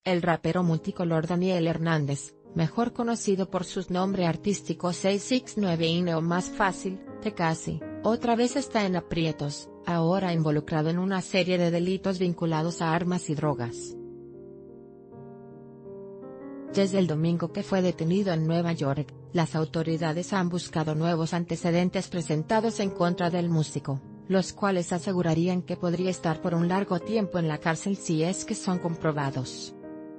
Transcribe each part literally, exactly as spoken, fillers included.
El rapero multicolor Daniel Hernández, mejor conocido por su nombre artístico seis seis nueve ine o más fácil, Tekashi, otra vez está en aprietos, ahora involucrado en una serie de delitos vinculados a armas y drogas. Desde el domingo que fue detenido en Nueva York, las autoridades han buscado nuevos antecedentes presentados en contra del músico, los cuales asegurarían que podría estar por un largo tiempo en la cárcel si es que son comprobados.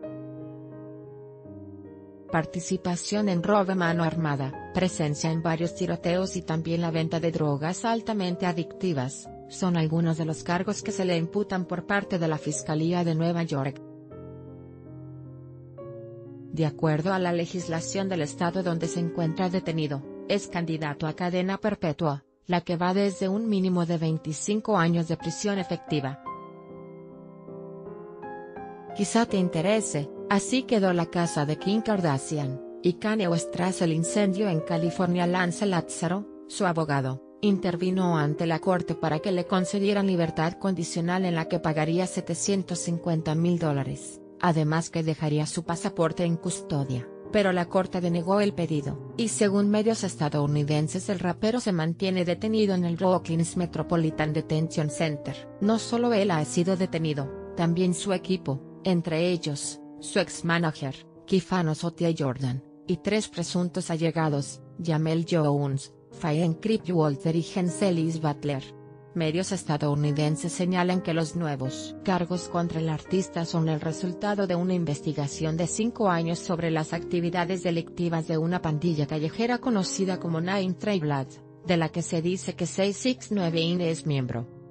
Participación en robo a mano armada, presencia en varios tiroteos y también la venta de drogas altamente adictivas, son algunos de los cargos que se le imputan por parte de la Fiscalía de Nueva York. De acuerdo a la legislación del estado donde se encuentra detenido, es candidato a cadena perpetua, la que va desde un mínimo de veinticinco años de prisión efectiva. Quizá te interese. Así quedó la casa de Kim Kardashian, y Kanye West tras el incendio en California. Lance Lazzaro, su abogado, intervino ante la corte para que le concedieran libertad condicional en la que pagaría setecientos cincuenta mil dólares, además que dejaría su pasaporte en custodia, pero la corte denegó el pedido, y según medios estadounidenses el rapero se mantiene detenido en el Brooklyn's Metropolitan Detention Center. No solo él ha sido detenido, también su equipo, entre ellos, su ex-manager, Kifano Sotia Jordan, y tres presuntos allegados, Jamel Jones, Fayen Walter y Genselis Butler. Medios estadounidenses señalan que los nuevos cargos contra el artista son el resultado de una investigación de cinco años sobre las actividades delictivas de una pandilla callejera conocida como Nine Trey Blood, de la que se dice que seis seis nueve ine es miembro.